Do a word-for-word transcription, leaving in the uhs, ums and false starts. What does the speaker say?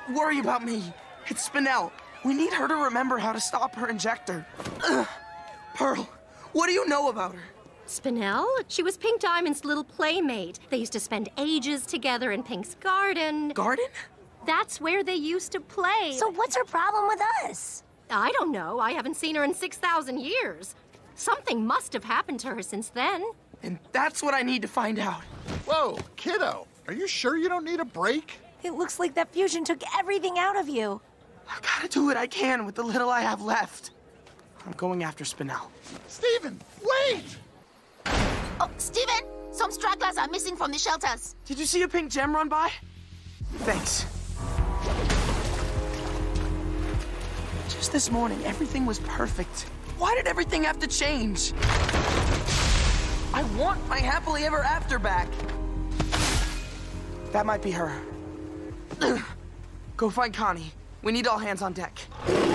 worry about me. It's Spinel. We need her to remember how to stop her injector. Ugh. Pearl, what do you know about her? Spinel? She was Pink Diamond's little playmate. They used to spend ages together in Pink's garden. Garden? That's where they used to play. So what's her problem with us? I don't know. I haven't seen her in six thousand years. Something must have happened to her since then. And that's what I need to find out. Whoa, kiddo. Are you sure you don't need a break? It looks like that fusion took everything out of you. I gotta do what I can with the little I have left. I'm going after Spinel. Steven, wait! Oh, Steven! Some stragglers are missing from the shelters. Did you see a pink gem run by? Thanks. Just this morning, everything was perfect. Why did everything have to change? I want my happily ever after back. That might be her. Go find Connie. We need all hands on deck.